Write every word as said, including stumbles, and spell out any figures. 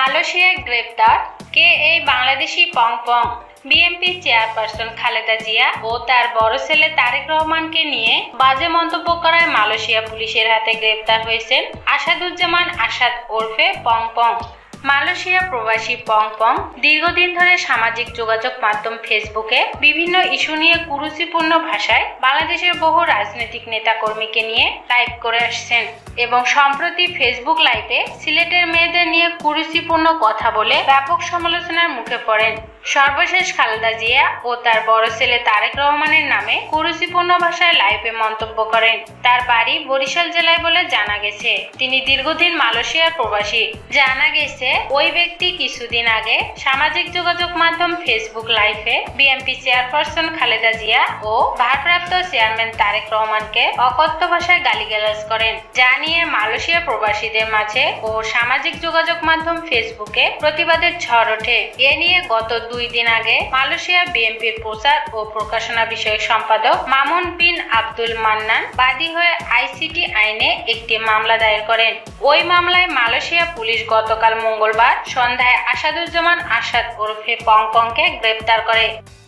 মালয়েশিয়ায় গ্রেপ্তার কে এই বাংলাদেশি পং পং। বিএনপি চেয়ারপারসন খালেদা জিয়া ও তার বড় ছেলে তারেক রহমানকে নিয়ে বাজে মন্তব্য করায় মালয়েশিয়া পুলিশের হাতে গ্রেপ্তার হয়েছেন আসাদুজ্জামান আসাদ ওরফে পং পং। মালয়েশিয়া প্রবাসী পং পং দীর্ঘদিন ধরে সামাজিক যোগাযোগ মাধ্যম ফেসবুকে বিভিন্ন ইস্যু নিয়ে কুরুচিপূর্ণ ভাষায় বাংলাদেশের বহু রাজনৈতিক নেতাকর্মীকে নিয়ে লাইভ করে আসছেন এবং সম্প্রতি ফেসবুক লাইভে সিলেটের মেয়েদের নিয়ে কুরুচিপূর্ণ কথা বলে ব্যাপক সমালোচনার মুখে পড়েন। সর্বশেষ খালেদা জিয়া ও তার বড় ছেলে তারেক রহমানের নামে কুরুচিপূর্ণ ভাষায় লাইভে মন্তব্য করেন। তার বাড়ি বরিশাল জেলায় বলে জানা গেছে। তিনি দীর্ঘদিন মালয়েশিয়ার প্রবাসী। জানা গেছে ওই ব্যক্তি কিছুদিন আগে সামাজিক যোগাযোগ মাধ্যম ফেসবুক লাইভে বিএনপি চেয়ারপারসন খালেদা জিয়া ও ভারপ্রাপ্ত চেয়ারম্যান তারেক রহমানকে অকথ্য ভাষায় গালিগালাজ করেন, যা নিয়ে মালয়েশিয়া প্রবাসীদের মাঝে ও সামাজিক যোগাযোগ মাধ্যম ফেসবুকে প্রতিবাদের ঝড় ওঠে। এ নিয়ে গত দুই দিন আগে মালয়েশিয়া বিএনপির প্রচার ও প্রকাশনা বিষয়ক সম্পাদক মামুন বিন আব্দুল মান্নান বাদী হয়ে আইসিটি আইনে একটি মামলা দায়ের করেন। ওই মামলায় মালয়েশিয়া পুলিশ গতকাল মঙ্গলবার সন্ধ্যায় আসাদুজ্জামান আসাদ ওরফে পং পংকে গ্রেপ্তার করে।